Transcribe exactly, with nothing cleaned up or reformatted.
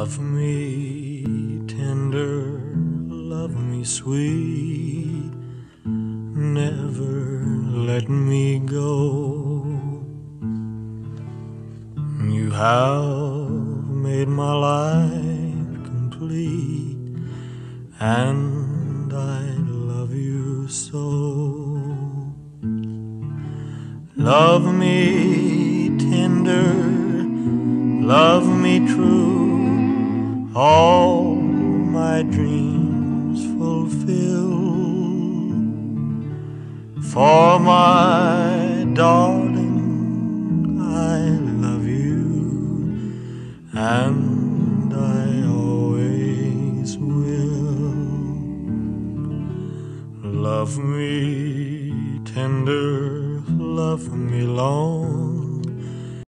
Love me tender, love me sweet, never let me go. You have made my life complete, and I love you so. Love me tender, love me true, all my dreams fulfill. For my darling, I love you, and I always will. Love me tender, love me long,